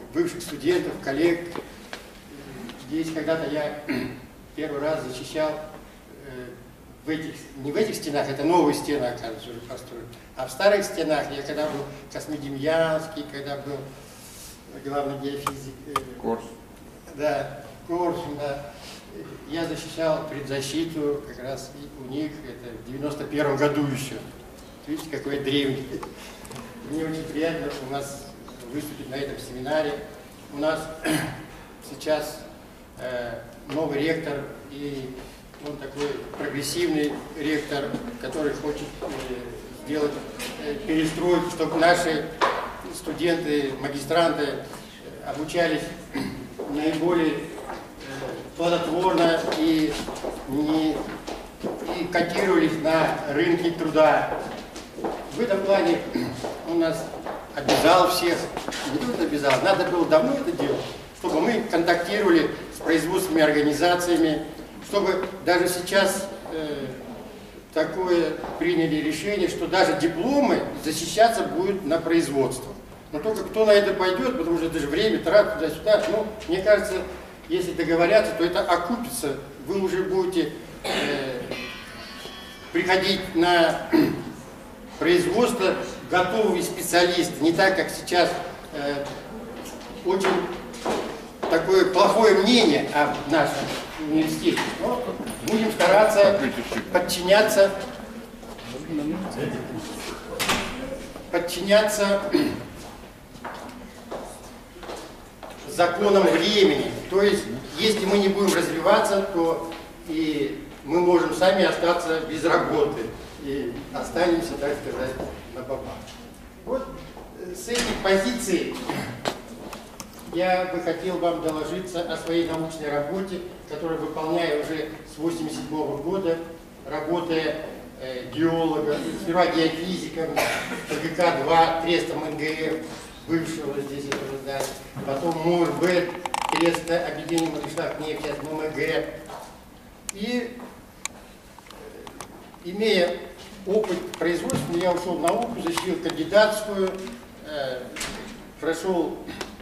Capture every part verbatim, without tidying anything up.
бывших студентов, коллег. Здесь когда-то я первый раз защищал э, в этих, не в этих стенах, это новые стены, оказывается, уже построены, а в старых стенах, я когда был Космодемьянский, когда был главный геофизик, э, Корс. Да, Корсун, да. Я защищал предзащиту как раз у них, это в девяносто первом году еще. Видите, какой древний. Мне очень приятно у нас выступить на этом семинаре. У нас сейчас э, новый ректор, и он такой прогрессивный ректор, который хочет э, сделать э, перестройку, чтобы наши студенты, магистранты э, обучались наиболее э, плодотворно и, не, и котировались на рынке труда. В этом плане он нас обязал всех, не только обязал, надо было давно это делать, чтобы мы контактировали с производственными организациями, чтобы даже сейчас э, такое приняли решение, что даже дипломы защищаться будут на производство. Но только кто на это пойдет, потому что это же время, трат туда-сюда. Ну, мне кажется, если договорятся, то это окупится. Вы уже будете э, приходить на производство готовые специалисты, не так, как сейчас э, очень такое плохое мнение о нашем университете. Но будем стараться подчиняться, подчиняться законам времени. То есть, если мы не будем развиваться, то и мы можем сами остаться без работы. И останемся, так сказать, на бабах. Вот с этих позиций я бы хотел вам доложиться о своей научной работе, которую выполняю уже с восемьдесят седьмого года, работая э, геологом, сперва геофизиком, ПГК два, трестом эн гэ эф, бывшего здесь этого здания, потом МОРБ, трестное объединение Мадышнак нефть, сейчас эм эм гэ. И имея опыт производства, я ушел в науку, защитил кандидатскую, э, прошел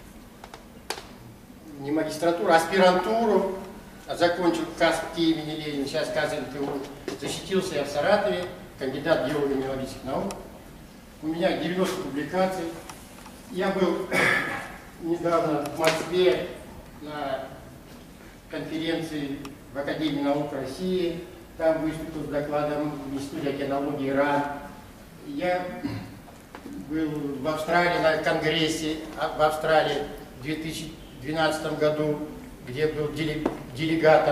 не магистратуру, а аспирантуру, закончил КАСП имени Ленина, сейчас КАС эн тэ у, защитился я в Саратове, кандидат геолого-геологических наук. У меня девяносто публикаций. Я был недавно в Москве на конференции в Академии наук России. Там выступил с докладом в Институте океанологии РАН. Я был в Австралии на конгрессе в Австралии в две тысячи двенадцатом году, где был делегатом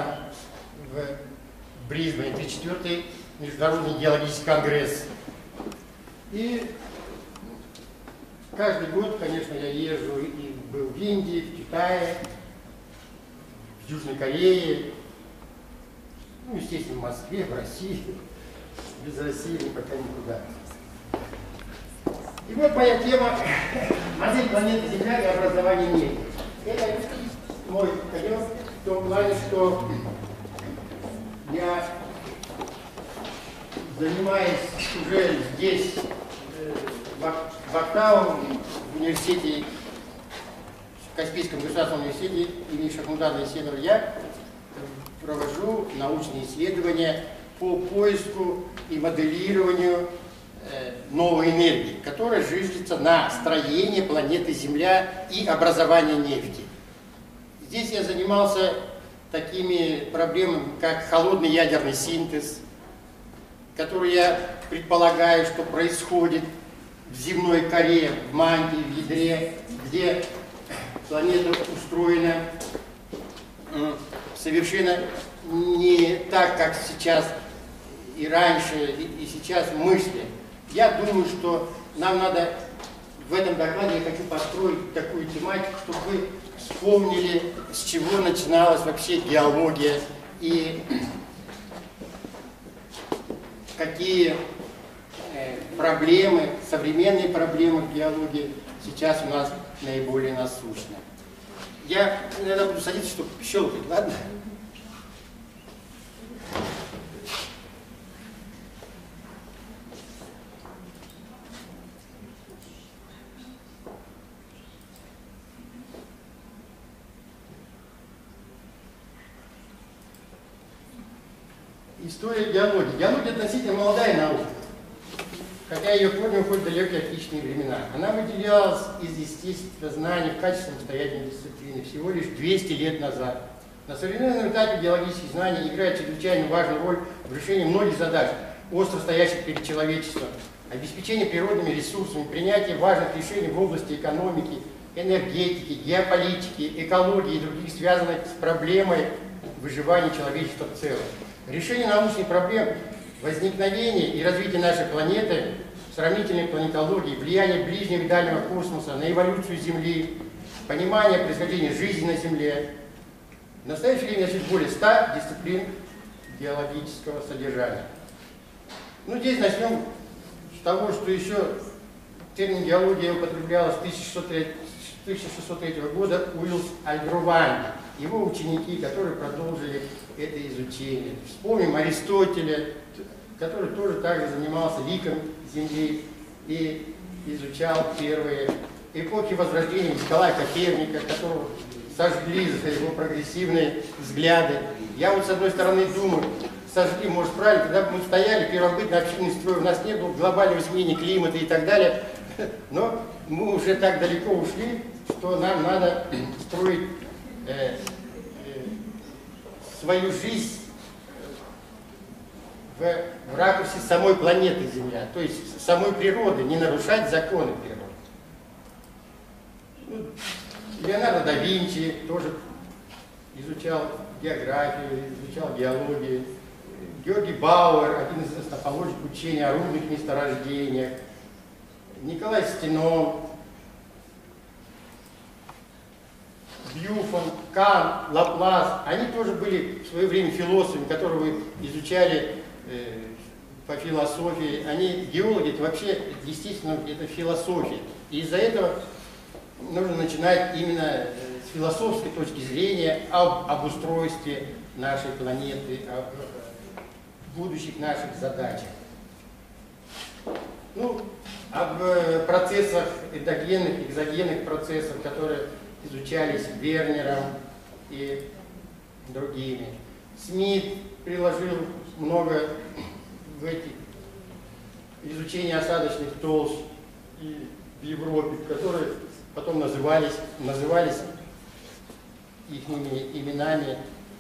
в Брисбене, тридцать четвёртый международный геологический конгресс. И каждый год, конечно, я езжу и был в Индии, в Китае, в Южной Корее. Ну, естественно, в Москве, в России. Без России мы пока никуда. И вот моя тема «Модель планеты Земля и образование нефти». Это мой конек в том плане, что я, занимаясь уже здесь, в Актау, в университете, в Каспийском государственном университете имени Шахмудана Есенова, я провожу научные исследования по поиску и моделированию э, новой энергии, которая зиждется на строении планеты Земля и образовании нефти. Здесь я занимался такими проблемами, как холодный ядерный синтез, который я предполагаю, что происходит в земной коре, в мантии, в ядре, где планета устроена совершенно не так, как сейчас и раньше, и, и сейчас мысли. Я думаю, что нам надо в этом докладе, я хочу построить такую тематику, чтобы вы вспомнили, с чего начиналась вообще геология и какие э, проблемы, современные проблемы в геологии сейчас у нас наиболее насущны. Я иногда буду садиться, чтобы щелкать, ладно? История геологии. Геология относительно молодая наука, хотя ее корни уходят в далекие античные времена. Она выделялась из естественного знания в качестве самостоятельной дисциплины всего лишь двести лет назад. На современном этапе геологические знания играют чрезвычайно важную роль в решении многих задач, остро стоящих перед человечеством, обеспечение природными ресурсами, принятие важных решений в области экономики, энергетики, геополитики, экологии и других, связанных с проблемой выживания человечества в целом. Решение научных проблем возникновения и развития нашей планеты, сравнительной планетологии, влияние ближнего и дальнего космоса на эволюцию Земли, понимание происхождения жизни на Земле. В настоящее время значит более ста дисциплин геологического содержания. Ну, здесь начнем с того, что еще термин геология употреблялась с тысяча шестьсот третьего года Уиллс Альдрованди, его ученики, которые продолжили это изучение. Вспомним Аристотеля, который тоже также занимался ликом Земли и изучал первые эпохи Возрождения Николая Коперника, которого сожгли за его прогрессивные взгляды. Я вот с одной стороны думаю, сожгли, может, правильно, когда бы мы стояли, первобытный общинный строй, у нас не было глобального изменения климата и так далее, но мы уже так далеко ушли, что нам надо строить э, э, свою жизнь в, в ракурсе самой планеты Земля, то есть самой природы, не нарушать законы природы. Ну, Леонардо да Винчи тоже изучал географию, изучал геологию. Георгий Бауэр, один из основоположников учения о рудных месторождениях. Николай Стенон, Бьюфон, Кан, Лаплас, они тоже были в свое время философами, которые вы изучали э, по философии. Они геологи, это вообще, естественно, это философия. И из-за этого нужно начинать именно с философской точки зрения об, об устройстве нашей планеты, о будущих наших задачах. Ну, об процессах эндогенных, экзогенных процессах, которые изучались Вернером и другими. Смит приложил много в эти изучения осадочных толщ и в Европе, которые потом назывались, назывались их именами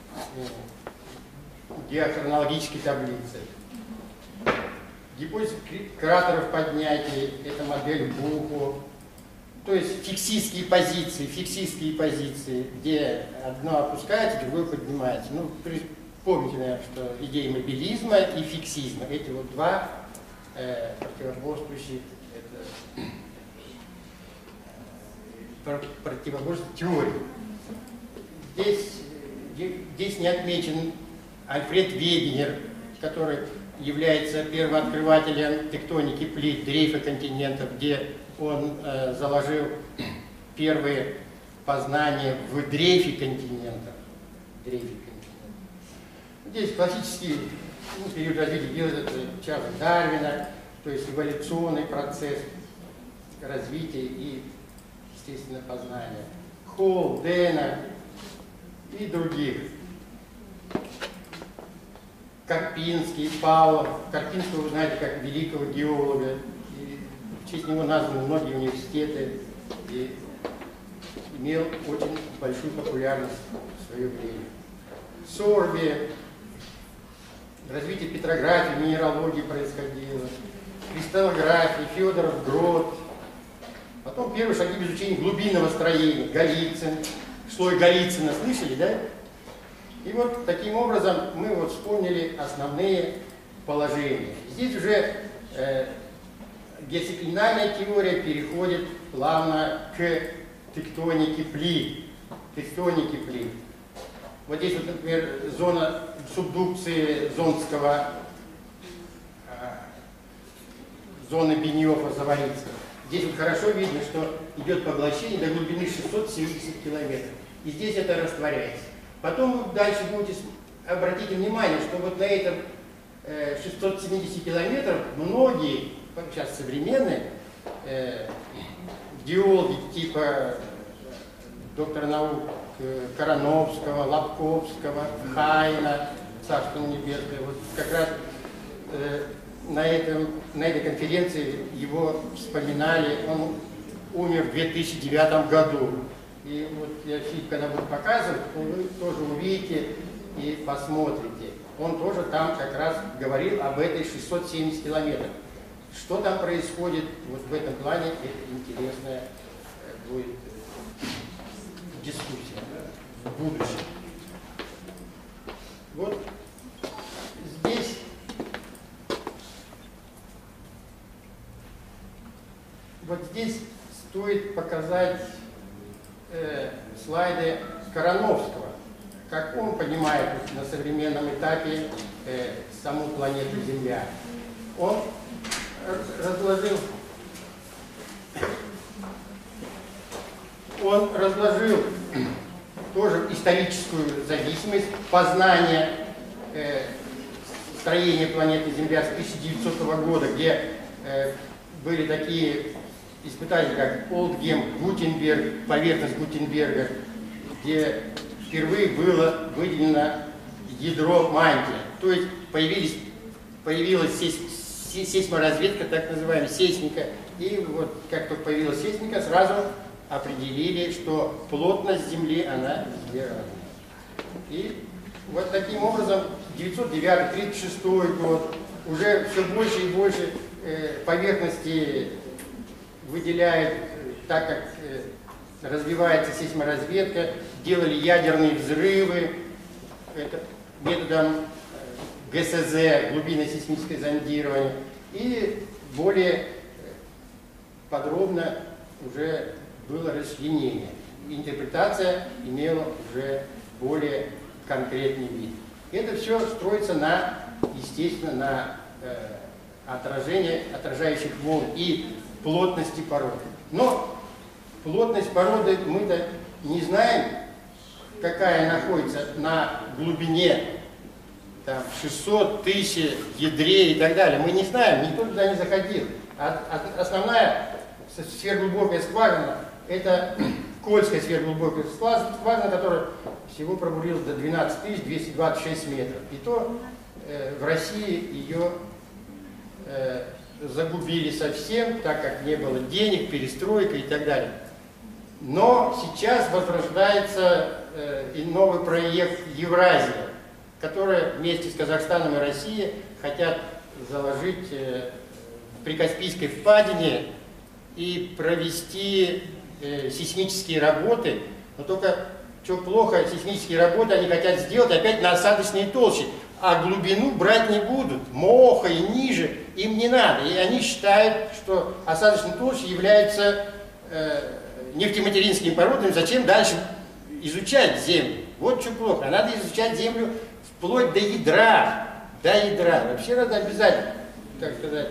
геохронологической таблицы. Гипотеза кратеров поднятия, это модель Бухо, то есть фиксистские позиции, фиксистские позиции, где одно опускается, другое поднимается. Ну, помните, наверное, что идеи мобилизма и фиксизма, эти вот два э, противоборствующие, это противоборствующие теории. Здесь, здесь не отмечен Альфред Вегенер, который является первооткрывателем тектоники плит, дрейфа континентов, где он э, заложил первые познания в дрейфе континентов. Дрейфе континентов. Здесь классический ну, период развития геологии Чарльза Дарвина, то есть эволюционный процесс развития и, естественно, познания. Холл, Дэна и других. Карпинский, Павлов. Карпинского вы знаете как великого геолога. И в честь него названы многие университеты. И имел очень большую популярность в свое время. Сорби. Развитие петрографии, минералогии происходило. Кристаллографии, Федоров, Грот. Потом первые шаги в изучении глубинного строения. Голицын. Слой Голицына слышали, да? И вот таким образом мы вот вспомнили основные положения. Здесь уже э, геоциклинальная теория переходит плавно к тектонике плит. Тектонике плит. Вот здесь вот, например, зона субдукции Зонского, э, зоны Беньёфа-Заварицкого. Здесь вот хорошо видно, что идет поглощение до глубины шестьсот семьдесят километров. И здесь это растворяется. Потом вы дальше будете, обратите внимание, что вот на этом э, шестьсот семидесяти километров многие, сейчас современные, э, геологи типа доктора наук э, Короновского, Лобковского, Хайна, Царство Небесное. Вот как раз э, на, этом, на этой конференции его вспоминали. Он умер в две тысячи девятом году. И вот я фильм, когда буду показывать, вы тоже увидите и посмотрите. Он тоже там как раз говорил об этой шестьсот семьдесят километрах. Что там происходит вот в этом плане, это интересная будет дискуссия в будущем. Вот здесь вот здесь стоит показать э, слайды Короновского, как он понимает на современном этапе э, саму планету Земля. Он разложил он разложил тоже историческую зависимость, познание э, строения планеты Земля с тысяча девятисотого года, где э, были такие испытания, как Олдгем, Гутенберг, поверхность Гутенберга, где впервые было выделено ядро мантия. То есть появились, появилась сейсморазведка, так называемая, сейсмика. И вот как только появилась сейсмика, сразу определили, что плотность Земли, она везде разная. И вот таким образом девятьсот девятый — тридцать шестой год уже все больше и больше э, поверхности выделяет, так как э, развивается сейсморазведка, делали ядерные взрывы это, методом э, ГСЗ, глубинное сейсмическое зондирование, и более подробно уже было расчленение. Интерпретация имела уже более конкретный вид. Это все строится на, естественно, на э, отражение, отражающих волн и плотности породы. Но плотность породы мы-то не знаем, какая находится на глубине там, шестьсот тысяч ядрей и так далее. Мы не знаем, никто туда не заходил. А, а, основная сверхглубокая скважина — это Кольская сверхглубокая скважина, которая всего пробурилась до двенадцати тысяч двухсот двадцати шести метров. И то э, в России ее э, загубили совсем, так как не было денег, перестройка и так далее. Но сейчас возрождается э, и новый проект Евразия, который вместе с Казахстаном и Россией хотят заложить э, в Прикаспийской впадине и провести э, сейсмические работы. Но только что плохо, сейсмические работы они хотят сделать опять на осадочной толще, а глубину брать не будут, моха и ниже им не надо. И они считают, что осадочная толща является э, нефтематеринскими породами, зачем дальше изучать Землю. Вот что плохо, надо изучать Землю вплоть до ядра, до ядра. Вообще надо обязательно, так сказать,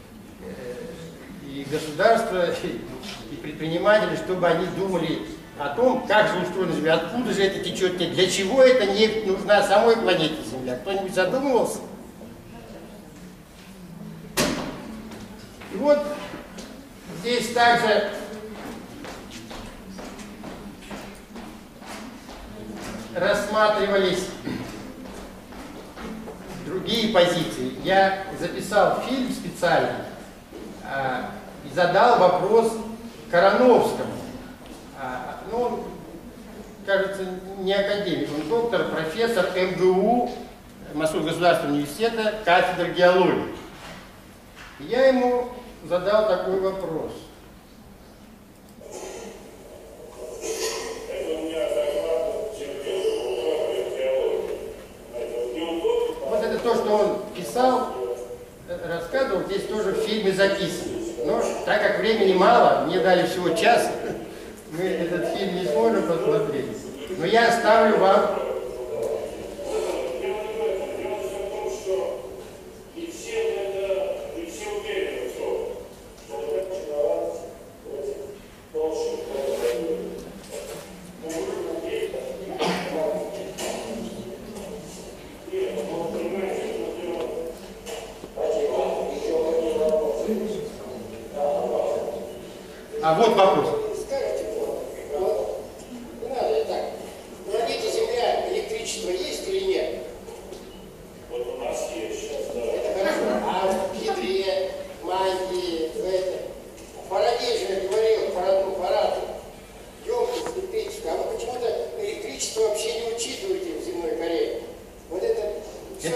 и государство, и предприниматели, чтобы они думали о том, как же устроена Земля, откуда же это течет, для чего эта нефть нужна самой планете Земля. Кто-нибудь задумывался? И вот здесь также рассматривались другие позиции. Я записал фильм специально а, и задал вопрос Короновскому. А, ну, он, кажется, не академик, он доктор, профессор эм гэ у, Московского государственного университета, кафедра геологии. И я ему задал такой вопрос. Вот это то, что он писал, рассказывал, здесь тоже в фильме записано. Но так как времени мало, мне дали всего час, мы этот фильм не сможем посмотреть. Но я оставлю вам. А вот вопрос. Скажите, вот, не надо так. На планете Земля электричество есть или нет?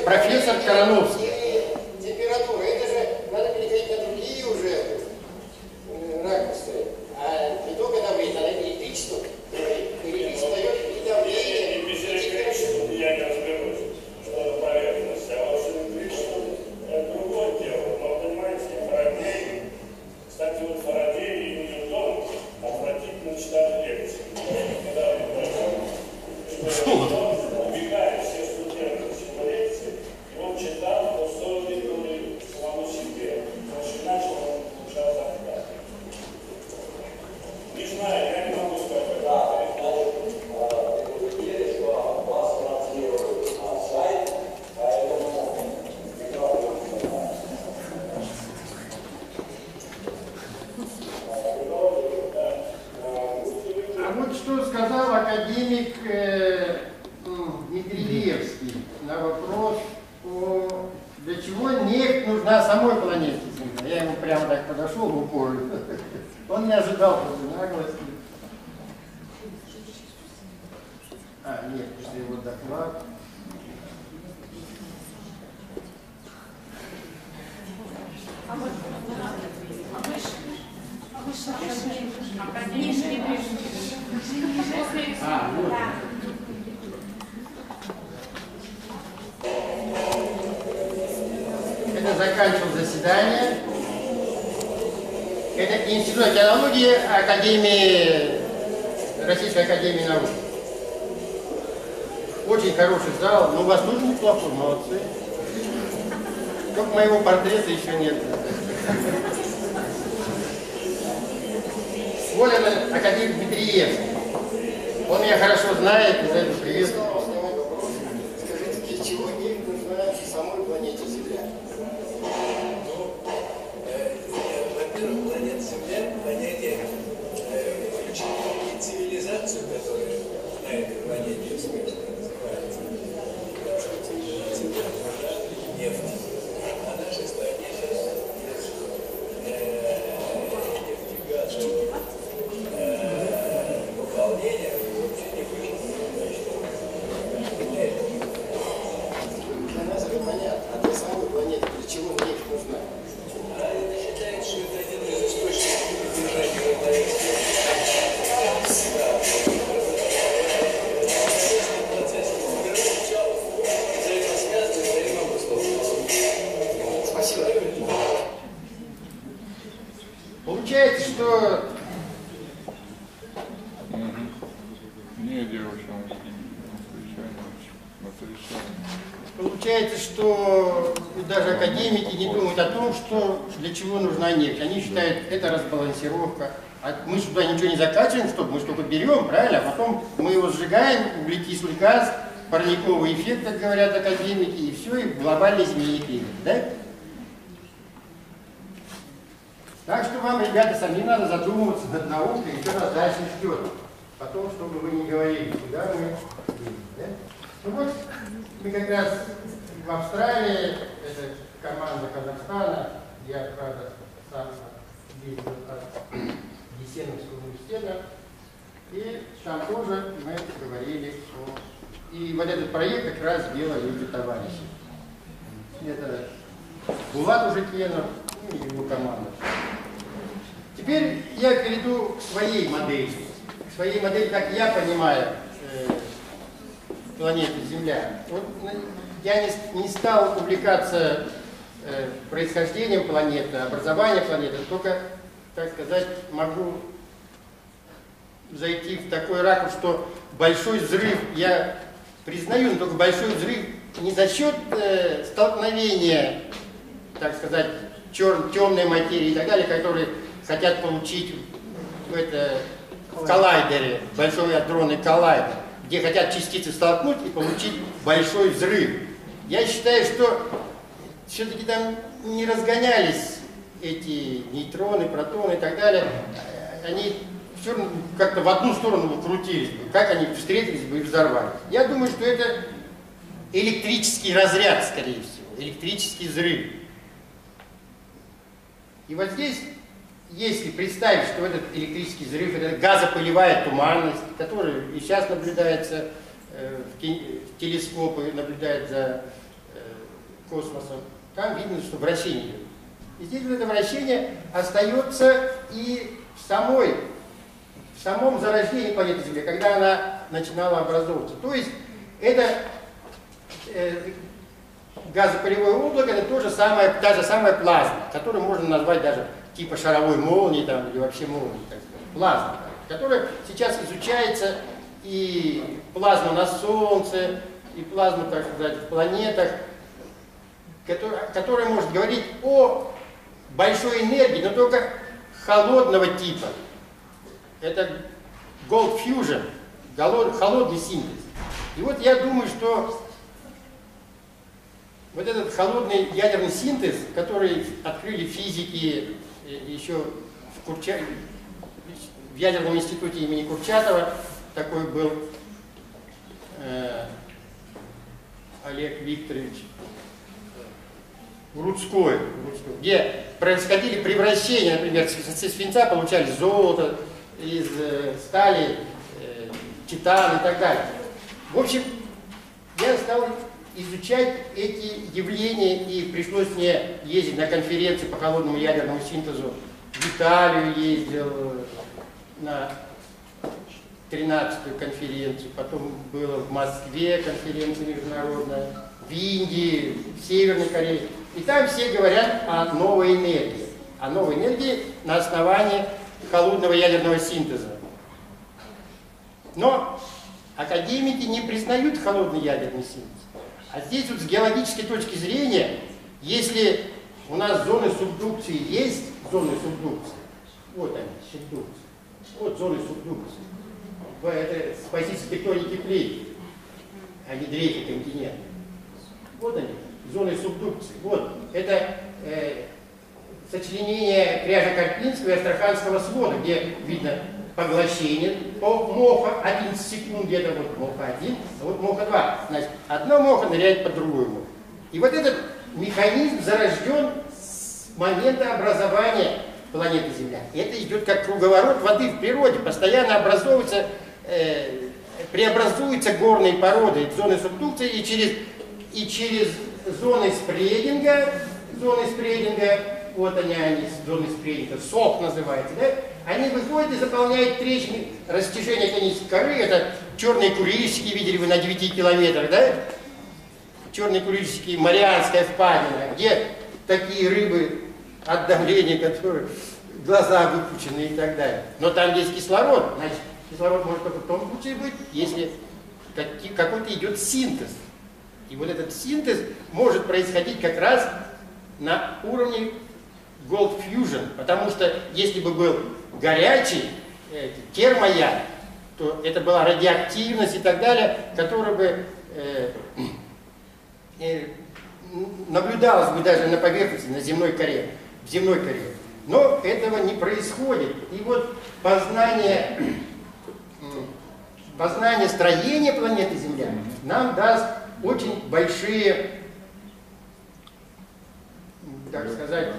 профессор Короновский. Температура, это же надо переходить на другие уже э, ракурсы. А не только давление, надо электричество. Электричество дает и давление, и температуру. Я не разберусь, что за поверхность. А вот электричество это другое дело. Но понимаете, Фарадей, кстати, вот Фарадей и Ньютон отвратительно читали лекции. Ньютон, убегая все студенты в лекции, он читал, но стоит ли самому себе. Потому что иначе он получал отказ. Не знаю, я не могу сказать. А вот что сказал академик э, Медрелевский на вопрос, о, для чего нефть нужна самой планете Земля. Я ему прямо так подошел в упор. Он не ожидал такой наглости. А, нет, это его доклад. А мы, а мы ж, а мы ж, академия. А, вот. Это заканчивал заседание. Это Институт океанологии Академии, Российской Академии Наук. Очень хороший зал, но у вас тоже неплохой, молодцы. Только моего портрета еще нет. Вот это академик Медрелевский. Он меня хорошо знает, и за это приветствую. Скажите, для чего нефть нужна самой планете Земля? Во-первых, планета Земля, понятие включает цивилизацию, которая на этой планете успешно развивается. Потому что цивилизация нужна нефть. А нашей стране сейчас нефтегазовое выполнение вообще не вышло. Для нас это понятно, а для самой планеты для чего нефть нужна? А это считается, что это один из источников поддержания равновесия. Процесс взаимосвязан взаимообусловлен. Спасибо. Получается, что Не, девушка, Получается, что даже академики не думают о том, что для чего нужна нефть. Они считают, это разбалансировка. А мы сюда ничего не закачиваем, чтобы мы что-то берем, правильно? А потом мы его сжигаем, углекислый газ, парниковый эффект, как говорят академики, и все, и глобальное изменение климата. Да? Так что вам, ребята, сами надо задумываться над наукой, и что нас дальше ждет. Потом, чтобы вы не говорили, куда мы идем. Да? Ну вот, мы как раз в Австралии, это команда Казахстана, я, правда, сам ездил от Есеновского университета, и там тоже мы говорили о... И вот этот проект как раз делали эти товарищи. Это Булат Ужикенов, ну, и его команда. Теперь я перейду к своей модели. К своей модели, как я понимаю, э, планету Земля. Вот, я не, не стал увлекаться э, происхождением планеты, образованием планеты, только, так сказать, могу зайти в такой ракурс, что большой взрыв, я признаю, но только большой взрыв не за счет э, столкновения, так сказать, чер, темной материи и так далее, которые хотят получить в, это, в коллайдере, большой адронный коллайдер, где хотят частицы столкнуть и получить большой взрыв. Я считаю, что все-таки там не разгонялись эти нейтроны, протоны и так далее. Они все равно как-то в одну сторону выкрутились бы. Как они встретились бы и взорвались. Я думаю, что это электрический разряд, скорее всего, электрический взрыв. И вот здесь, если представить, что этот электрический взрыв, это газопылевая туманность, которая и сейчас наблюдается, э, в телескопы наблюдает за э, космосом, там видно, что вращение идет. И здесь вот это вращение остается и в самой, в самом зарождении планеты Земля, когда она начинала образовываться. То есть это э, газопылевое облако, это то же самое, та же самая плазма, которую можно назвать даже типа шаровой молнии там, или вообще молнии, так сказать. Плазма, которая сейчас изучается, и плазма на Солнце, и плазма, так сказать, в планетах, которая, которая может говорить о большой энергии, но только холодного типа. Это Cold Fusion, холодный синтез. И вот я думаю, что вот этот холодный ядерный синтез, который открыли физики еще в, Курча... в ядерном институте имени Курчатова, такой был э, Олег Викторович Рудской, где происходили превращения, например, из свинца получали золото, из э, стали э, титан и так далее. В общем, я стал изучать эти явления, и пришлось мне ездить на конференции по холодному ядерному синтезу. В Италию ездил на тринадцатую конференцию, потом было в Москве конференция международная, в Индии, в Северной Корее. И там все говорят о новой энергии. О новой энергии на основании холодного ядерного синтеза. Но академики не признают холодный ядерный синтез. А здесь вот с геологической точки зрения, если у нас зоны субдукции есть, зоны субдукции, вот они, субдукции, вот зоны субдукции, это с позиции тектоники плит, а не дрейфа континента. Вот они, зоны субдукции. Вот, это э, сочленение кряжа Карпинского и Астраханского свода, где видно поглощение по МОХа одиннадцать секунд, где-то вот МОХа один, а вот МОХа два. Значит, одно МОХа ныряет под другую МОХу. И вот этот механизм зарожден с момента образования планеты Земля. И это идет как круговорот воды в природе. Постоянно образовывается, э, преобразуются горные породы, зоны субдукции, и через, и через зоны спрединга, зоны спрединга, вот они, они зоны спрединга, СОП называется, да? Они выходят и заполняют трещины, растяжение конической коры, это черные курильщики, видели вы на девяти километрах, да? Черные курильщики, Марианская впадина, где такие рыбы от давления, которые глаза выпучены и так далее. Но там есть кислород, значит, кислород может только в том случае быть, если какой-то идет синтез. И вот этот синтез может происходить как раз на уровне Cold Fusion, потому что если бы был горячий э, термояд, то это была радиоактивность и так далее, которая бы э, э, наблюдалась бы даже на поверхности, на земной коре, в земной коре. Но этого не происходит. И вот познание, познание строения планеты Земля нам даст очень большие, так сказать,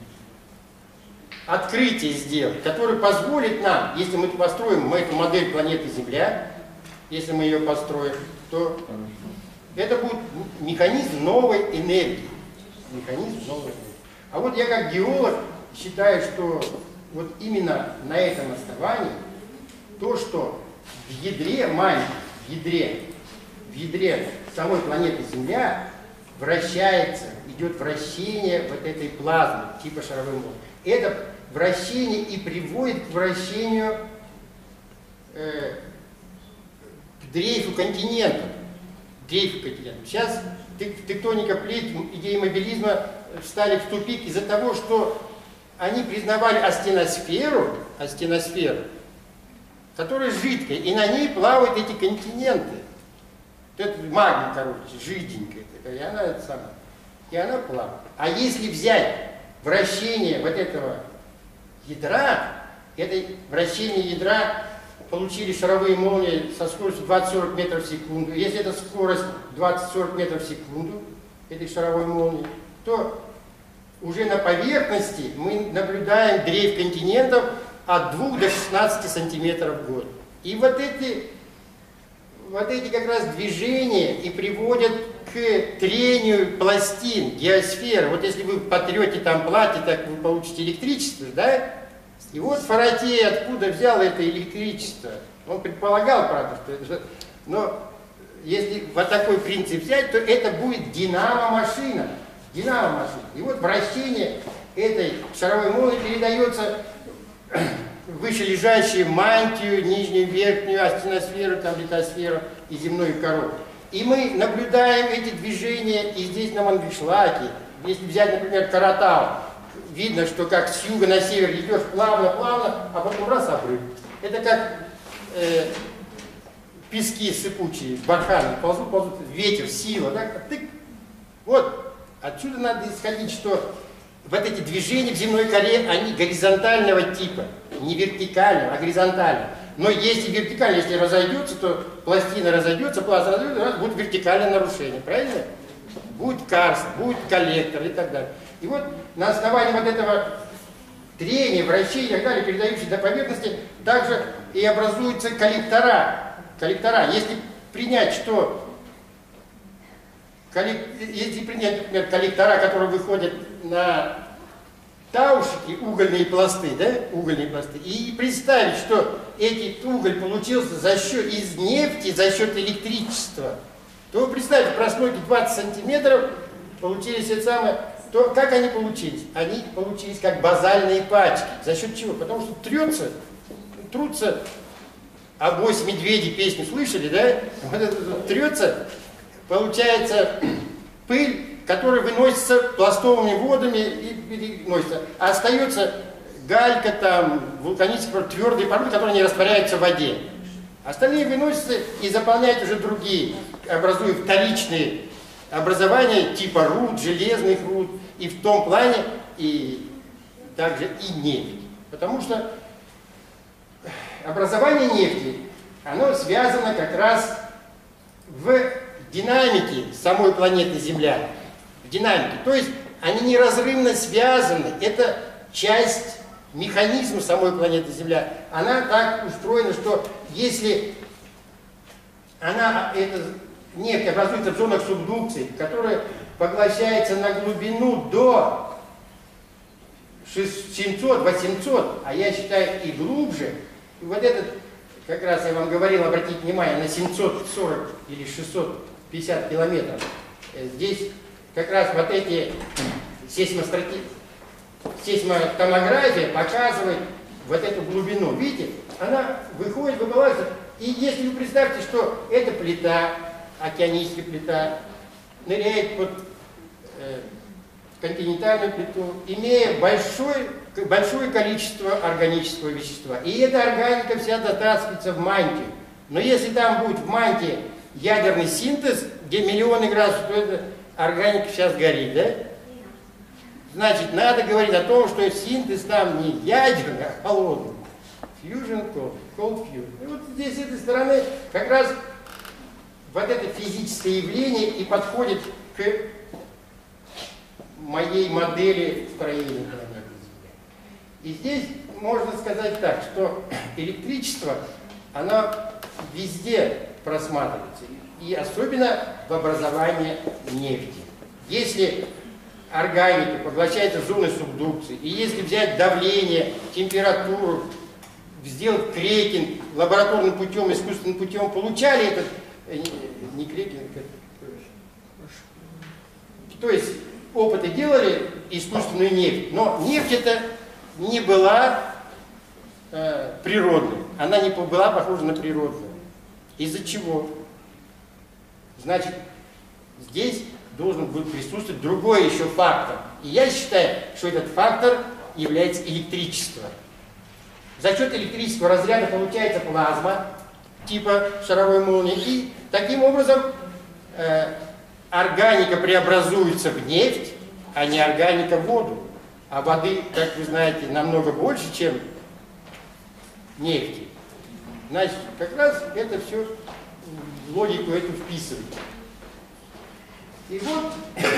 открытие сделать, которое позволит нам, если мы построим мы эту модель планеты Земля, если мы ее построим, то это будет механизм новой энергии. Механизм новой энергии. А вот я как геолог считаю, что вот именно на этом основании то, что в ядре маленьком, в ядре, в ядре самой планеты Земля вращается, идет вращение вот этой плазмы типа шаровой молнии. Это вращение и приводит к вращению, э, к дрейфу континента. Дрейфу континента. Сейчас тектоника плит, идеи мобилизма встали в тупик из-за того, что они признавали астеносферу, астеносферу, которая жидкая, и на ней плавают эти континенты. Это магма, короче, жиденькая такая, и она это сама. И она плавает. А если взять вращение вот этого ядра, это вращение ядра получили шаровые молнии со скоростью двадцать-сорок метров в секунду. Если это скорость двадцать-сорок метров в секунду этой шаровой молнии, то уже на поверхности мы наблюдаем дрейф континентов от двух до шестнадцати сантиметров в год. И вот эти, вот эти как раз движения и приводят к трению пластин, геосферы. Вот если вы потрете там платье, так вы получите электричество, да? И вот Фарадей откуда взял это электричество? Он предполагал, правда, что это... Но если вот такой принцип взять, то это будет динамо-машина. Динамо-машина. И вот вращение этой шаровой молнии передается в вышележащую мантию, нижнюю, верхнюю, астеносферу, там, литосферу и земную кору. И мы наблюдаем эти движения и здесь на Мангышлаке. Если взять, например, Каратау, видно, что как с юга на север идешь плавно-плавно, а потом раз обрыв. Это как э, пески сыпучие, барханы, ползут, ползут, ветер, сила, да, тык. Вот, отсюда надо исходить, что вот эти движения в земной коре, они горизонтального типа, не вертикального, а горизонтального. Но если вертикально, если разойдется, то пластина разойдется, плазма разойдется, будет вертикальное нарушение, правильно? Будет карст, будет коллектор и так далее. И вот на основании вот этого трения, вращения и так далее, передающей до поверхности, также и образуются коллектора. Коллектора. Если принять, что если принять, например, коллектора, которые выходят на таушики, угольные пласты, да, угольные пласты, и представить, что этот уголь получился за счет из нефти, за счет электричества, то вы представьте, прослойки двадцать сантиметров получились это самое, то как они получились? Они получились как базальные пачки. За счет чего? Потому что трется, трутся, «Авось медведи» песню слышали, да? Вот это вот трется, получается пыль, которая выносится пластовыми водами и переносится. А остается галька, там, вулканические твердые породы, которые не растворяются в воде. Остальные выносятся и заполняют уже другие, образуя вторичные образования типа руд, железных руд, и в том плане и также и нефть. Потому что образование нефти, оно связано как раз в динамике самой планеты Земля. В динамике. То есть они неразрывно связаны. Это часть механизма самой планеты Земля. Она так устроена, что если она, эта нефть образуется в зонах субдукции, которая поглощается на глубину до семьсот-восемьсот, а я считаю и глубже, и вот этот, как раз я вам говорил, обратите внимание, на семьсот сорок или шестьсот пятьдесят километров. Здесь как раз вот эти сейсмостратив... сейсмотомография показывает вот эту глубину. Видите, она выходит, выбывается. И если вы представьте, что эта плита, океаническая плита, ныряет под э, континентальную плиту, имея большой, большое количество органического вещества. И эта органика вся дотаскивается в мантию. Но если там будет в мантии ядерный синтез, где миллионы градусов, то эта органика сейчас горит, да? Значит, надо говорить о том, что синтез там не ядерный, а холодный. Fusion cold, cold fusion. И вот здесь, с этой стороны, как раз вот это физическое явление и подходит к моей модели строения планеты Земля. И здесь можно сказать так, что электричество, оно везде просматривается, и особенно в образовании нефти. Если органика поглощается зоной субдукции, и если взять давление, температуру, сделать крекинг лабораторным путем, искусственным путем, получали этот, не крекинг, то есть опыты делали искусственную нефть, но нефть это не была э, природной, она не была похожа на природную. Из-за чего? Значит, здесь должен был присутствовать другой еще фактор. И я считаю, что этот фактор является электричество. За счет электрического разряда получается плазма типа шаровой молнии. И таким образом э, органика преобразуется в нефть, а не органика в воду. А воды, как вы знаете, намного больше, чем нефти. Значит, как раз это все в логику эту вписывается. И вот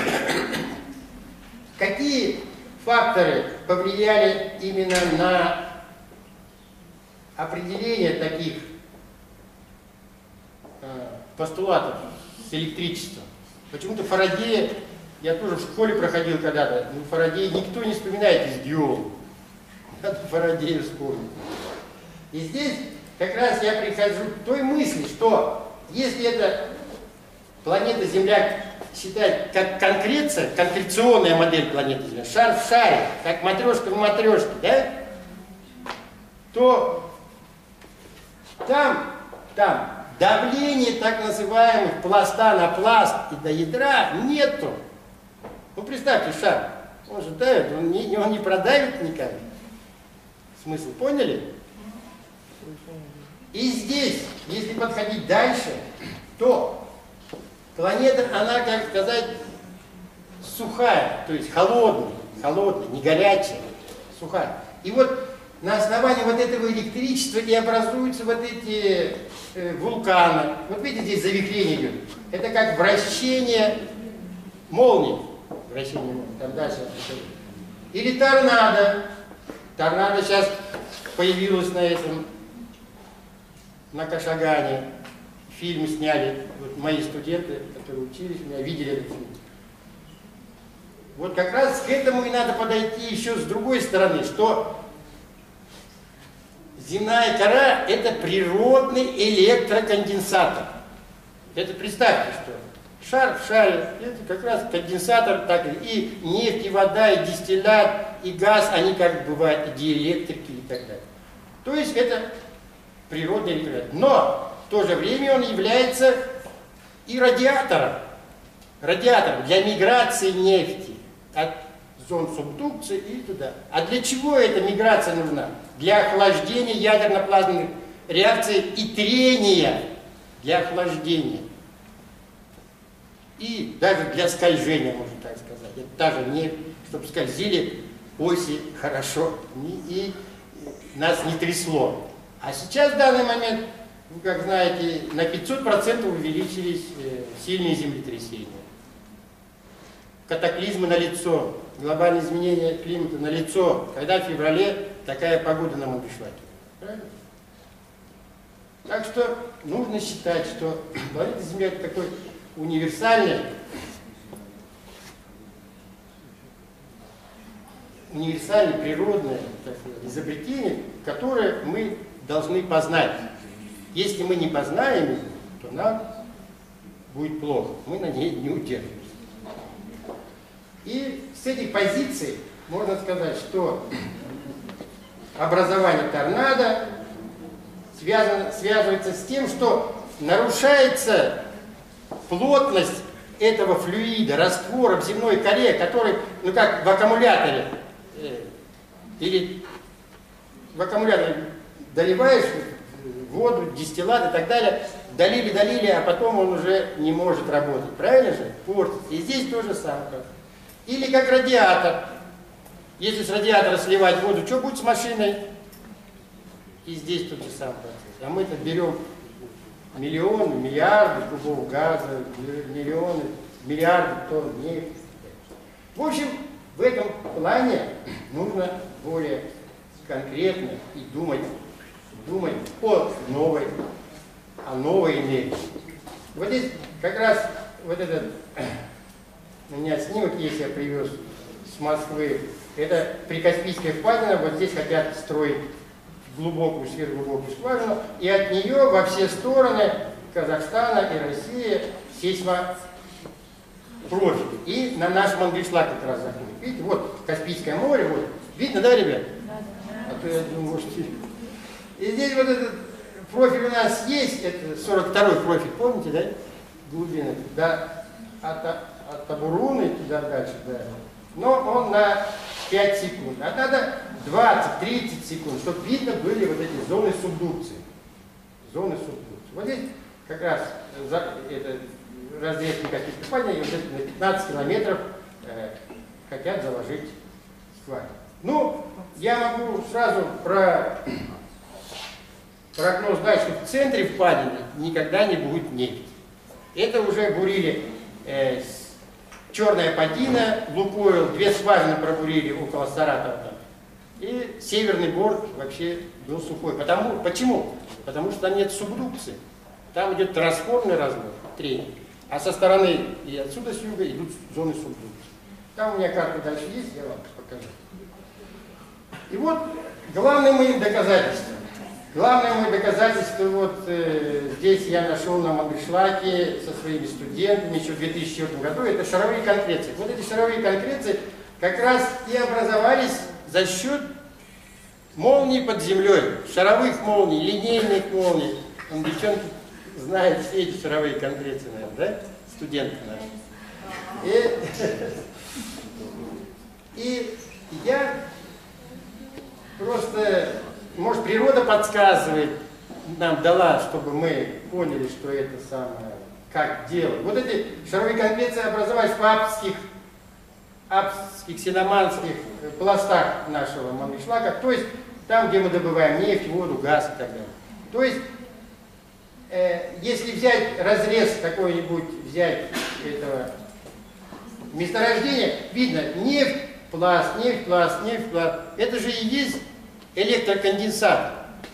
какие факторы повлияли именно на определение таких э, постулатов с электричеством. Почему-то Фарадея, я тоже в школе проходил когда-то, но Фарадея никто не вспоминает из геологов. Надо Фарадея вспомнить. И здесь как раз я прихожу к той мысли, что если эта планета Земля считать как конкреция, конкреционная модель планеты Земля, шар в шаре, как матрешка в матрешке, да, то там, там давления так называемых пласта на пласт и до ядра нету. Ну представьте, шар, он же давит, он не, он не продавит никак. Смысл поняли? И здесь, если подходить дальше, то планета, она, как сказать, сухая, то есть холодная, холодная, не горячая, сухая. И вот на основании вот этого электричества и образуются вот эти э, вулканы. Вот видите, здесь завихрение идет. Это как вращение молнии. Вращение молнии. Там дальше. Или торнадо. Торнадо сейчас появилось на этом, на Кашагане. Фильм сняли. Вот мои студенты, которые учились, меня видели этот фильм. Вот как раз к этому и надо подойти еще с другой стороны, что земная кора – это природный электроконденсатор. Это представьте, что шар в шаре – это как раз конденсатор, так и нефть, и вода, и дистиллят, и газ, они как бывают, и диэлектрики и так далее. То есть это природный электроконденсатор. Но в то же время он является и радиатором. Радиатором для миграции нефти от зон субдукции и туда. А для чего эта миграция нужна? Для охлаждения ядерно-плазменных реакций и трения для охлаждения. И даже для скольжения, можно так сказать. Это даже не, чтобы скользили оси хорошо и, и нас не трясло. А сейчас в данный момент, вы как знаете, на пятьсот процентов увеличились э, сильные землетрясения. Катаклизмы налицо, глобальные изменения климата налицо. Когда в феврале такая погода нам обещала. Правильно? Так что нужно считать, что планета Земля это такой универсальный, универсальное природное так сказать, изобретение, которое мы должны познать. Если мы не познаем его, то нам будет плохо. Мы на ней не удержимся. И с этой позиции можно сказать, что образование торнадо связано, связывается с тем, что нарушается плотность этого флюида, раствора в земной коре, который, ну как в аккумуляторе, э, или в аккумуляторе доливаешь воду, дистиллат и так далее, долили, долили, а потом он уже не может работать. Правильно же? Портится. И здесь то же самое. Или как радиатор. Если с радиатора сливать воду, что будет с машиной? И здесь тот же самый процесс. А мы-то берем миллионы, миллиарды кубов газа, миллионы, миллиарды тонн нефти. В общем, в этом плане нужно более конкретно и думать, думать о новой, о новой энергии. Вот здесь как раз вот этот, у меня снимок есть, я привез с Москвы. Это Прикаспийская впадина, вот здесь хотят строить глубокую, сверхглубокую скважину, и от нее во все стороны Казахстана и России сейсмопрофиль. И на наш Мангышлак как раз заходит. Видите, вот Каспийское море, вот. Видно, да, ребят? Да, да. А то я думаю, может... И здесь вот этот профиль у нас есть, это сорок второй профиль, помните, да? Глубины, да, от, от Табуруны туда дальше, да. Но он на пять секунд. А надо двадцать-тридцать секунд, чтобы видно были вот эти зоны субдукции. Зоны субдукции. Вот здесь как раз за, это, разрез Каспийской впадины, и вот это на пятнадцать километров э, хотят заложить скважину. Ну, я могу сразу про прогноз дать, что в центре впадины никогда не будет нефти. Это уже бурили э, Черная Падина, Лукойл, две скважины пробурили около Саратова там. И северный борт вообще был сухой. Потому, почему? Потому что там нет субдукции. Там идет трансформный разбор, трение. А со стороны и отсюда с юга идут зоны субдукции. Там у меня карта дальше есть, я вам покажу. И вот главное моим доказательством. Главное мое доказательство, вот э, здесь я нашел на Мангельшлаке со своими студентами еще в две тысячи четвёртом году, это шаровые конкреции. Вот эти шаровые конкреции как раз и образовались за счет молний под землей, шаровых молний, линейных молний. Там девчонки знают все эти шаровые конкреции, наверное, да? Студенты, наверное. И, и я просто... Может, природа подсказывает, нам дала, чтобы мы поняли, что это самое, как делать. Вот эти шаровые конкреции образовались в апских, апских, синоманских пластах нашего Мангельшлака, то есть там, где мы добываем нефть, воду, газ и так далее. То есть, э, если взять разрез какой-нибудь, взять этого месторождения, видно, нефть, пласт, нефть, пласт, нефть, пласт. Это же и есть электроконденсатор.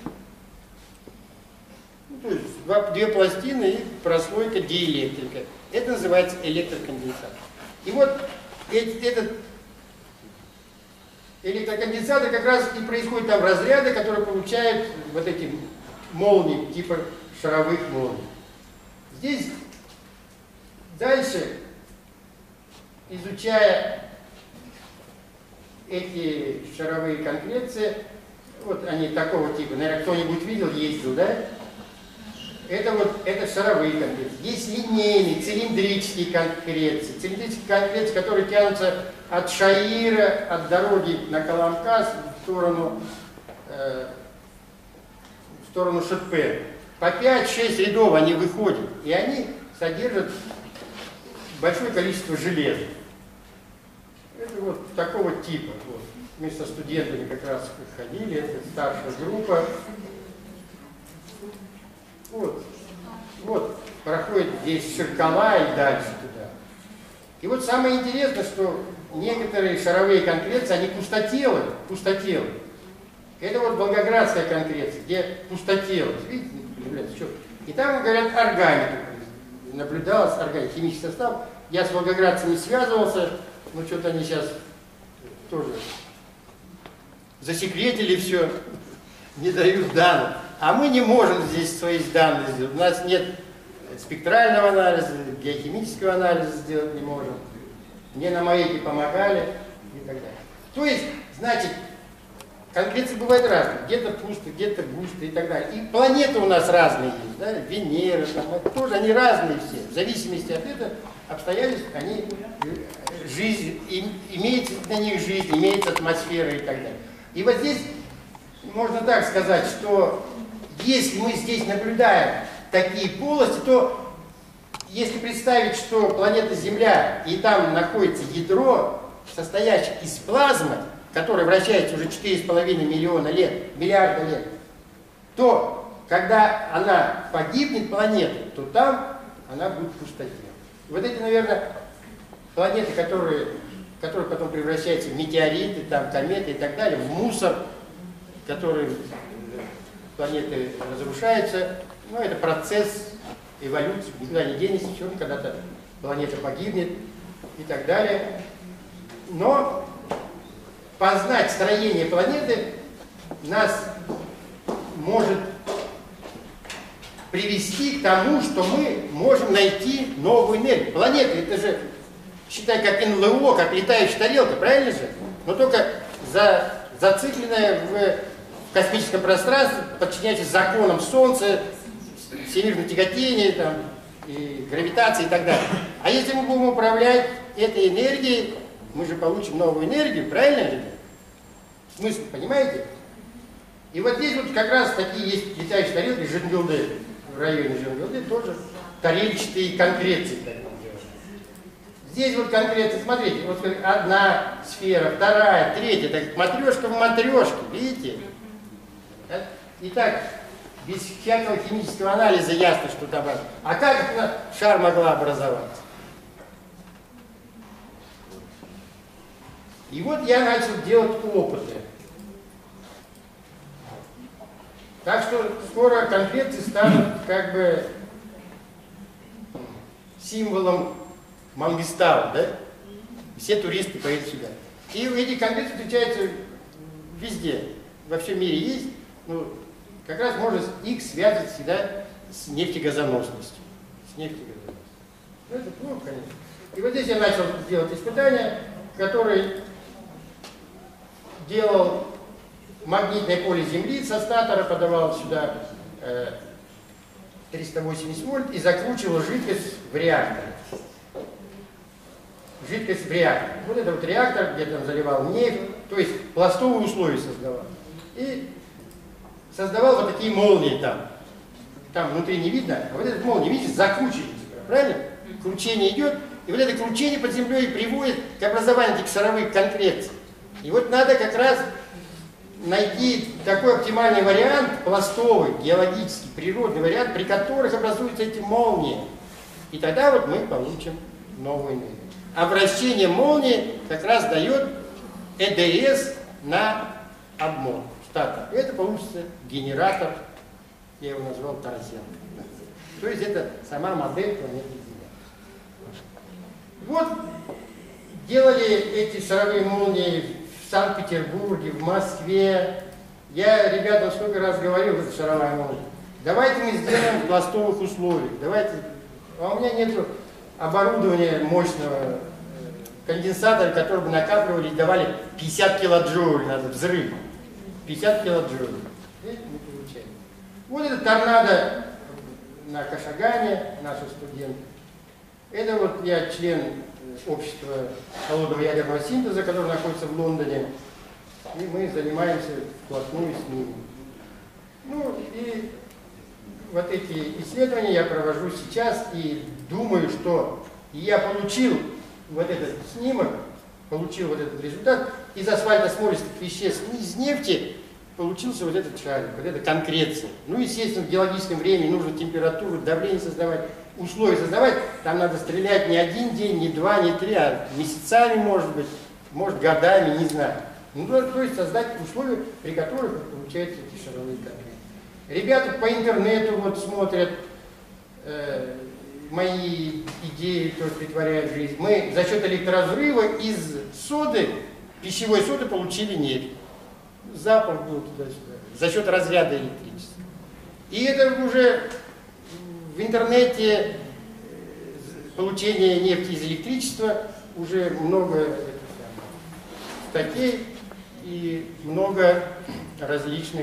Ну, то есть два, две пластины и прослойка диэлектрика. Это называется электроконденсатор. И вот этот электроконденсатор как раз и происходит там разряды, которые получают вот эти молнии, типа шаровых молний. Здесь дальше, изучая эти шаровые конкреции, вот они такого типа, наверное, кто-нибудь видел, ездил, да? Это вот, это шаровые конкреции. Есть линейные, цилиндрические конкреции. Цилиндрические конкреции, которые тянутся от Шаира, от дороги на Каламкас в сторону, э, в сторону Шетпе. По пять-шесть рядов они выходят, и они содержат большое количество железа. Это вот такого типа. Вот. Мы со студентами как раз ходили, это старшая группа. Вот, вот проходит здесь Ширкала и дальше туда. И вот самое интересное, что некоторые шаровые конкреции, они пустотелы, пустотелы. Это вот Волгоградская конкреция, где пустотелы. Видите, что? И там, говорят, органику. Наблюдалось органик, химический состав. Я с волгоградцами связывался, но что-то они сейчас тоже засекретили все, не дают данных. А мы не можем здесь свои данные сделать. У нас нет спектрального анализа, геохимического анализа сделать не можем. Мне на МАЭКе помогали и так далее. То есть, значит, конкреции бывают разные. Где-то пусто, где-то густо и так далее. И планеты у нас разные есть. Да? Венера, там, тоже они разные все. В зависимости от этого обстоятельств, они, жизнь, имеется на них жизнь, имеется атмосфера и так далее. И вот здесь можно так сказать, что если мы здесь наблюдаем такие полости, то если представить, что планета Земля, и там находится ядро, состоящее из плазмы, которое вращается уже четыре с половиной миллиона лет, миллиарда лет, то когда она погибнет, планета, то там она будет в пустоте. Вот эти, наверное, планеты, которые, которые потом превращаются в метеориты, там, кометы и так далее, в мусор, который планеты разрушаются, ну, это процесс эволюции, никуда не денется, еще когда-то планета погибнет и так далее. Но познать строение планеты нас может привести к тому, что мы можем найти новую энергию. Планета, это же, считай, как эн эл о, как летающая тарелка, правильно же? Но только за, зацикленная в космическом пространстве, подчиняясь законам Солнца, всемирного тяготения, там, и гравитации и так далее. А если мы будем управлять этой энергией, мы же получим новую энергию, правильно, ребят? Смысл, понимаете? И вот здесь вот как раз такие есть летающие тарелки, Жангелды, в районе Жангелды тоже тарельчатые конкреции. Здесь вот конкреции, смотрите, вот одна сфера, вторая, третья, так матрешка в матрешке, видите? Итак, без всякого химического анализа ясно, что там. А как шар могла образоваться? И вот я начал делать опыты. Так что скоро конкреции станут как бы символом Мангыстау, да? Все туристы поедут сюда. И эти конкретно встречаются везде, во всем мире есть, ну, как раз можно их связывать всегда с нефтегазоносностью. С нефтегазоносностью. Ну, это плохо, конечно. И вот здесь я начал делать испытания, который делал магнитное поле Земли со статора, подавал сюда э, триста восемьдесят вольт и закручивал жидкость в реактор. Жидкость в реактор. Вот это вот реактор, где там заливал нефть, то есть пластовые условия создавал. И создавал вот такие молнии там. Там внутри не видно, а вот этот молния, видите, закручивается. Правильно? Кручение идет, и вот это кручение под землей приводит к образованию этих шаровых конкреций. И вот надо как раз найти такой оптимальный вариант, пластовый, геологический, природный вариант, при которых образуются эти молнии. И тогда вот мы получим новую энергию. А вращение молнии как раз дает э дэ эс на обмотку, статор. И это получится генератор, я его назвал торзиан. То есть это сама модель планеты Земля. Вот делали эти шаровые молнии в Санкт-Петербурге, в Москве. Я ребятам сколько раз говорил, это шаровая молния. Давайте мы сделаем в пластовых условиях. Давайте. А у меня нет оборудования мощного, конденсатора, который бы накапливали и давали пятьдесят килоджоулей, надо взрыв. пятьдесят килоджоулей. Видите, мы получаем. Вот это торнадо на Кашагане, наши студенты. Это вот я член общества холодного ядерного синтеза, который находится в Лондоне. И мы занимаемся вплотную с ними. Ну и вот эти исследования я провожу сейчас и думаю, что я получил вот этот снимок, получил вот этот результат, из асфальтосмолистых веществ, из нефти получился вот этот шарик, вот эта конкреция. Ну, естественно, в геологическом времени нужно температуру, давление создавать, условия создавать. Там надо стрелять не один день, не два, не три, а месяцами, может быть, может, годами, не знаю. Ну, то есть создать условия, при которых получаются эти шаровые конкреции. Ребята по интернету вот смотрят, э, мои идеи тоже притворяют в жизнь. Мы за счет электроразрыва из соды, пищевой соды, получили нефть. Запах был туда-сюда, за счет разряда электричества. И это уже в интернете получение нефти из электричества уже много статей и много различных.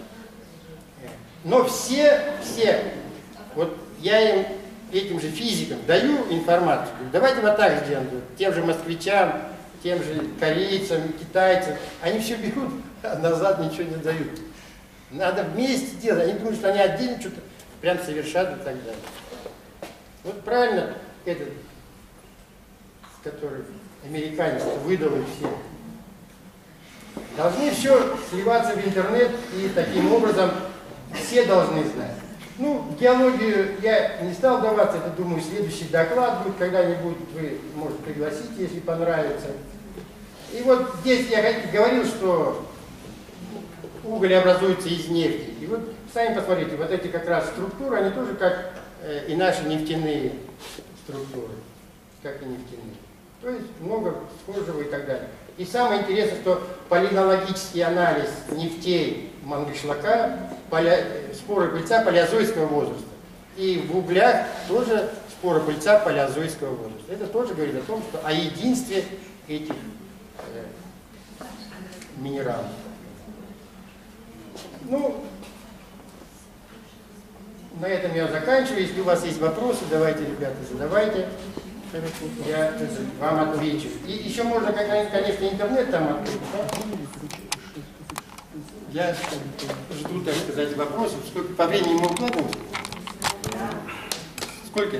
Но все, все, вот я им, этим же физикам, даю информацию. Давайте вот так сделаем, тем же москвичам, тем же корейцам, китайцам. Они все берут, а назад ничего не дают. Надо вместе делать. Они думают, что они отдельно что-то прям совершат и так далее. Вот правильно этот, который американец выдал и все. Должны все сливаться в интернет, и таким образом все должны знать. Ну, в геологию я не стал даваться, это, думаю, следующий доклад будет, когда-нибудь вы, может, пригласите, если понравится. И вот здесь я говорил, что уголь образуется из нефти. И вот сами посмотрите, вот эти как раз структуры, они тоже как э, и наши нефтяные структуры, как и нефтяные. То есть много схожего и так далее. И самое интересное, что полинологический анализ нефтей Мангышлака, поля, споры пыльца палеозойского возраста. И в углях тоже споры пыльца палеозойского возраста. Это тоже говорит о том, что о единстве этих э, минералов. Ну, на этом я заканчиваю. Если у вас есть вопросы, давайте, ребята, задавайте. Я вам отвечу. И еще можно, конечно, интернет там открыть. Я жду, так сказать, вопросов. Сколько по времени мы укладываемся? Сколько?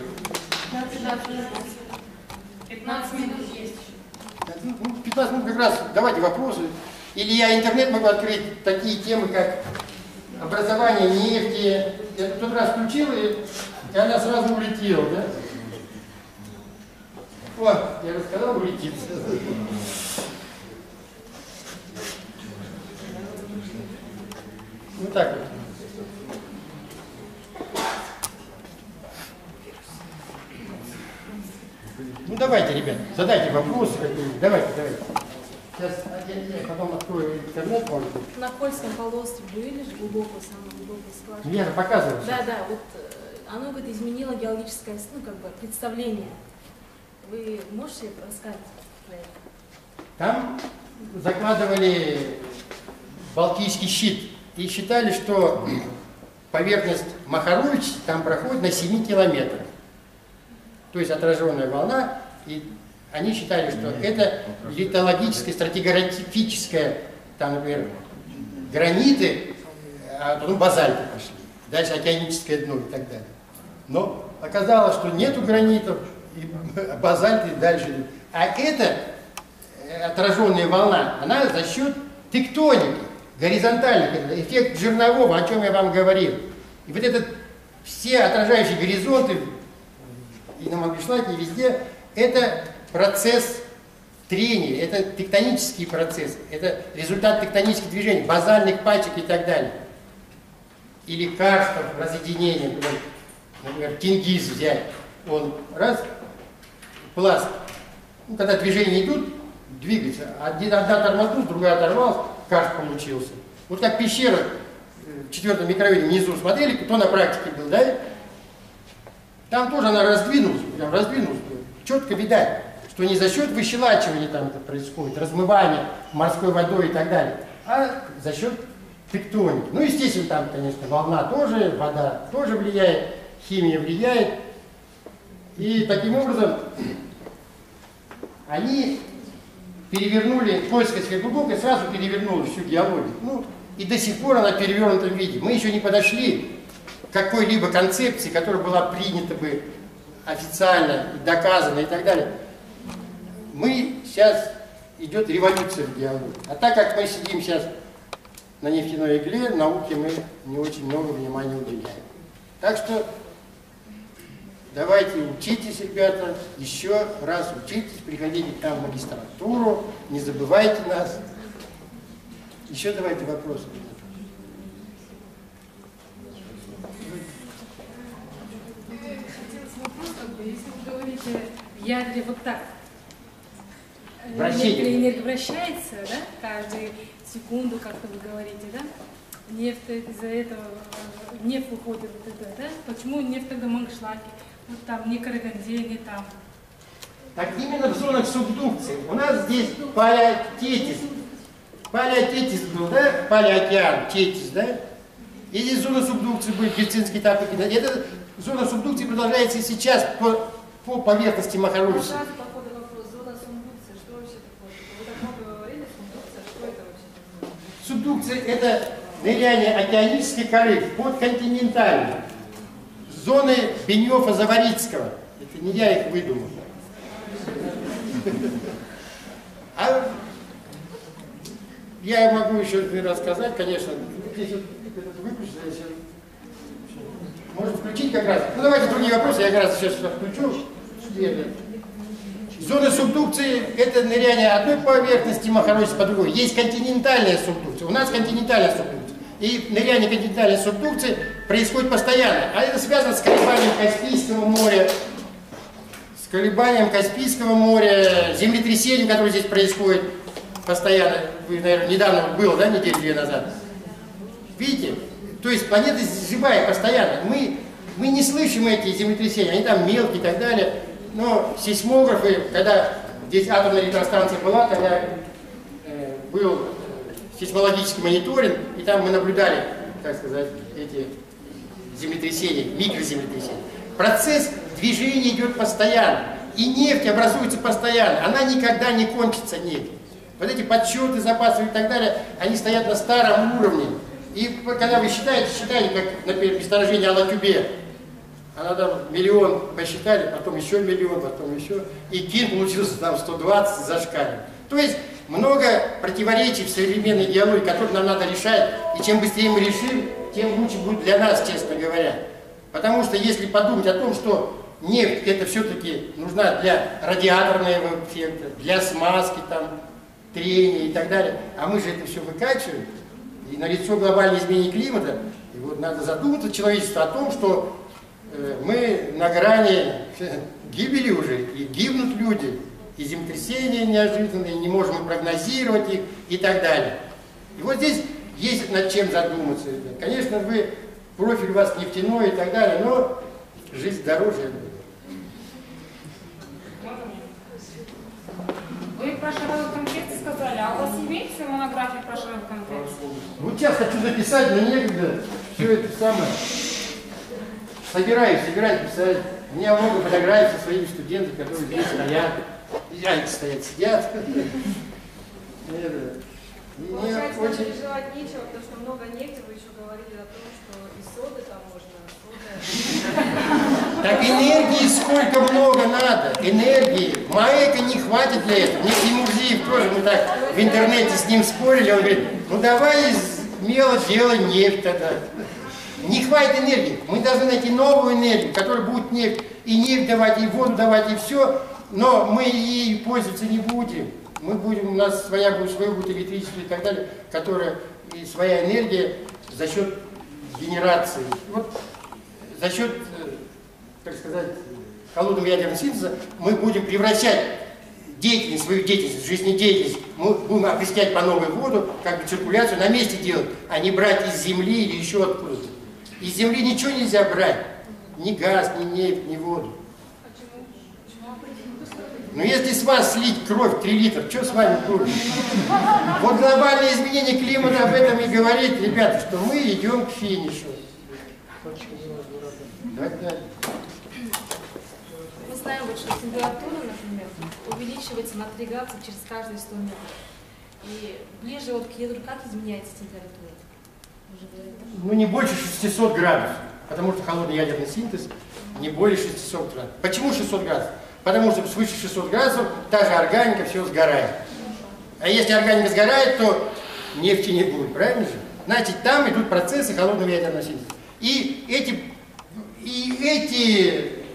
пятнадцать минут есть. Ну, пятнадцать минут как раз. Давайте вопросы. Или я интернет могу открыть, такие темы, как образование нефти. Я тот раз включил, и, и она сразу улетела, да? Вот, я рассказал, улетит. Вот так вот. Ну давайте, ребят, задайте вопросы какие-нибудь. Давайте, давайте. Сейчас я, я потом открою интернет, может быть. На Кольском полуострове были же глубокую, самую глубокую скважину. Я же показывал. Да, да, вот э, оно говорит, изменило геологическое, ну, как бы, представление. Вы можете рассказать про это? Там закладывали Балтийский щит и считали, что поверхность Махарович там проходит на семи километрах. То есть отраженная волна, и они считали, что это литологическое, стратиграфическое, там, например, граниты, а потом базальты пошли, дальше океаническое дно и так далее. Но оказалось, что нету гранитов, и базальты дальше идут. А эта отраженная волна, она за счет тектоники, горизонтальных, эффект Жернового, о чем я вам говорил. И вот этот, все отражающие горизонты, и на Мангышлаке, и везде, это процесс трения, это тектонический процесс, это результат тектонических движений, базальных пачек и так далее. Или карстов разъединения, например, Тенгиз взять, он раз, пласт, ну, когда движения идут, двигается, одна тормознулась, другая оторвалась, карст получился. Вот как пещера в четвертом микрорайоне внизу смотрели, кто на практике был, да? Там тоже она раздвинулась, прям раздвинулась, четко видать, что не за счет выщелачивания там это происходит, размывания морской водой и так далее, а за счет тектоники. Ну, естественно, там, конечно, волна тоже, вода тоже влияет, химия влияет. И таким образом они перевернули, Кольская сверхглубокая сразу перевернула всю геологию. Ну, и до сих пор она в перевернутом виде. Мы еще не подошли к какой-либо концепции, которая была принята бы официально, доказана и так далее. Мы сейчас, идет революция в геологии. А так как мы сидим сейчас на нефтяной игле, науке мы не очень много внимания уделяем. Так что давайте учитесь, ребята, еще раз учитесь, приходите к нам в магистратуру, не забывайте нас. Еще давайте вопросы. Вопрос, как бы, если вы говорите в ядре вот так, Вращение. электроэнергия вращается, да, каждую секунду, как-то вы говорите, да? Нефть из-за этого, нефть выходит вот это, да? Почему нефть тогда в Мангышлаке? Вот там не Караганде, не там. Так именно в зонах субдукции. У нас здесь палеотетис. Палеотетис был, да? Палеокеан, тетис, да? И здесь зона субдукции будет, Герцинский этап. Эта зона субдукции продолжается и сейчас по, по поверхности Махаровича. Сразу по ходу вопрос, зона субдукции, что вообще такое? Вы так много говорили, субдукция, что это вообще? Субдукция – это ныряние океанической коры под континентальной. Зоны Беньёфа-Заварицкого. Это не я их выдумал. А я могу еще рассказать, конечно. Здесь вот выключить, если... Можно включить как раз. Ну давайте другие вопросы, я как раз сейчас включу. Зоны субдукции – это ныряние одной поверхности Махаровича по другой. Есть континентальная субдукция. У нас континентальная субдукция. И ныряние континентальной субдукции происходит постоянно. А это связано с колебанием Каспийского моря, с колебанием Каспийского моря, землетрясением, которое здесь происходит постоянно. Вы, наверное, недавно было, да, неделю-две назад. Видите? То есть планета живая постоянно. Мы, мы не слышим эти землетрясения, они там мелкие и так далее. Но сейсмографы, когда здесь атомная электростанция была, когда э, был сейсмологический мониторинг, и там мы наблюдали, так сказать, эти землетрясения, микроземлетрясения. Процесс движения идет постоянно, и нефть образуется постоянно, она никогда не кончится, нефть. Вот эти подсчеты запасов и так далее, они стоят на старом уровне. И когда вы считаете, считаете, как, например, месторождение Алатюбе, она там миллион посчитали, потом еще миллион, потом еще, и кин получился там сто двадцать, зашкалил. То есть много противоречий в современной геологии, которые нам надо решать, и чем быстрее мы решим, тем лучше будет для нас, честно говоря. Потому что если подумать о том, что нефть это все-таки нужна для радиаторного эффекта, для смазки, там, трения и так далее, а мы же это все выкачиваем, и налицо глобальное изменение климата, и вот надо задуматься человечеству о том, что э, мы на грани гибели уже, и гибнут люди, и землетрясения неожиданные, не можем прогнозировать их и так далее. И вот здесь есть над чем задуматься. Конечно, вы, профиль у вас нефтяной и так далее, но жизнь дороже. Вы про шаровой конфетти сказали, а у вас имеется монография про шаровой конфетти? Вот сейчас хочу записать, но некогда. Все это самое. Собираюсь, собираюсь писать. У меня много фотографий со своими студентами, которые здесь стоят. Здесь стоят, сидят. Получается, очень... переживать нечего, потому что много нефти, вы еще говорили о том, что и соды там можно, сода. Так энергии сколько много надо, энергии. Маэка не хватит для этого. Мне Тимурзиев тоже, мы так в интернете с ним спорили, он говорит, ну давай из мела делай нефть тогда. Не хватит энергии. Мы должны найти новую энергию, которая будет нефть, и нефть давать, и воду давать, и все, но мы ей пользоваться не будем. Мы будем, у нас своя будет, свое будет электричество и так далее, которая, и своя энергия за счет генерации. Вот за счет, так сказать, холодного ядерного синтеза мы будем превращать деятельность, свою деятельность, жизнедеятельность, мы будем опреснять по новой воду, как бы циркуляцию на месте делать, а не брать из земли или еще откуда-то. Из земли ничего нельзя брать, ни газ, ни нефть, ни воду. Но если с вас слить кровь три литра, что с вами будет? Вот глобальное изменение климата об этом и говорит, ребята, что мы идем к финишу. Мы знаем, что температура, например, увеличивается на три градуса через каждые сто метров. И ближе вот к ядру как изменяется температура? Ну не больше шестисот градусов, потому что холодный ядерный синтез не более шестисот градусов. Почему шестьсот градусов? Потому что свыше шестисот градусов та же органика все сгорает. А если органика сгорает, то нефти не будет, правильно же? Значит, там идут процессы холодного ядерного синтеза. И эти, и эти